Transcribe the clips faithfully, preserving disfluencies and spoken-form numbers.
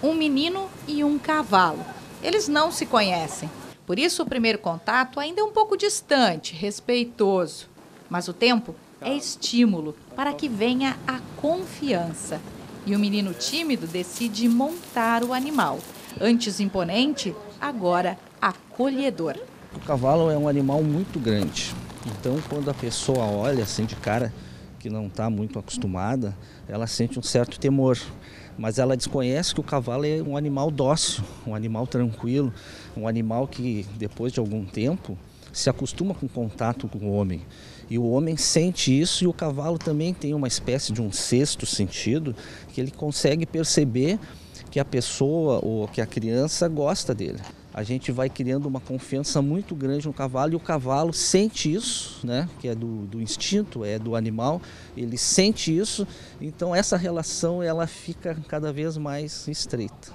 Um menino e um cavalo. Eles não se conhecem. Por isso, o primeiro contato ainda é um pouco distante, respeitoso. Mas o tempo é estímulo para que venha a confiança. E o menino tímido decide montar o animal. Antes imponente, agora acolhedor. O cavalo é um animal muito grande. Então, quando a pessoa olha assim de cara, que não está muito acostumada, ela sente um certo temor. Mas ela desconhece que o cavalo é um animal dócil, um animal tranquilo, um animal que, depois de algum tempo, se acostuma com o contato com o homem. E o homem sente isso, e o cavalo também tem uma espécie de um sexto sentido, que ele consegue perceber que a pessoa ou que a criança gosta dele. A gente vai criando uma confiança muito grande no cavalo, e o cavalo sente isso, né? Que é do, do instinto, é do animal, ele sente isso, então essa relação ela fica cada vez mais estreita.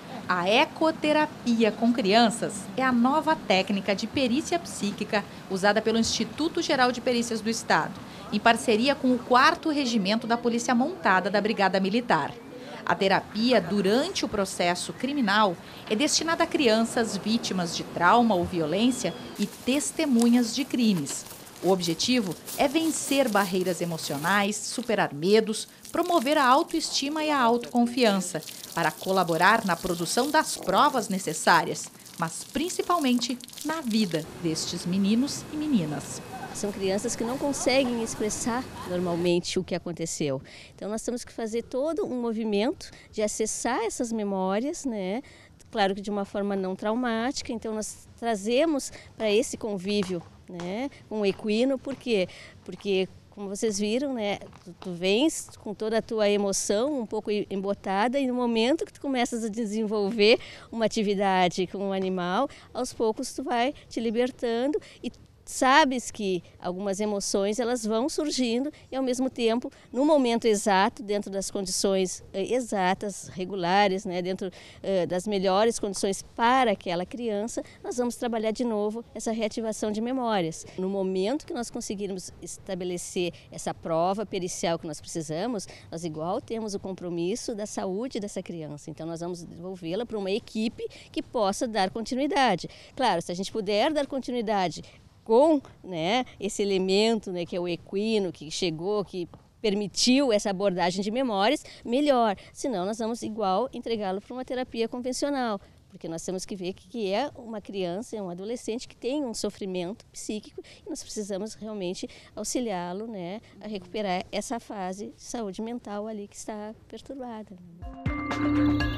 A ecoterapia com crianças é a nova técnica de perícia psíquica usada pelo Instituto Geral de Perícias do Estado, em parceria com o quarto Regimento da Polícia Montada da Brigada Militar. A terapia durante o processo criminal é destinada a crianças vítimas de trauma ou violência e testemunhas de crimes. O objetivo é vencer barreiras emocionais, superar medos, promover a autoestima e a autoconfiança, para colaborar na produção das provas necessárias, mas principalmente na vida destes meninos e meninas. São crianças que não conseguem expressar normalmente o que aconteceu. Então nós temos que fazer todo um movimento de acessar essas memórias, né? Claro que de uma forma não traumática, então nós trazemos para esse convívio, né, com o equino. Por quê? Porque, como vocês viram, né, tu, tu vens com toda a tua emoção um pouco embotada, e no momento que tu começas a desenvolver uma atividade com um animal, aos poucos tu vai te libertando e sabes que algumas emoções elas vão surgindo, e ao mesmo tempo, no momento exato, dentro das condições eh, exatas, regulares, né, dentro eh, das melhores condições para aquela criança, nós vamos trabalhar de novo essa reativação de memórias. No momento que nós conseguirmos estabelecer essa prova pericial que nós precisamos, nós igual temos o compromisso da saúde dessa criança. Então nós vamos devolvê-la para uma equipe que possa dar continuidade. Claro, se a gente puder dar continuidade com, né, esse elemento, né, que é o equino, que chegou, que permitiu essa abordagem de memórias, melhor. Senão nós vamos igual entregá-lo para uma terapia convencional, porque nós temos que ver que é uma criança, é um adolescente que tem um sofrimento psíquico, e nós precisamos realmente auxiliá-lo, né, a recuperar essa fase de saúde mental ali que está perturbada.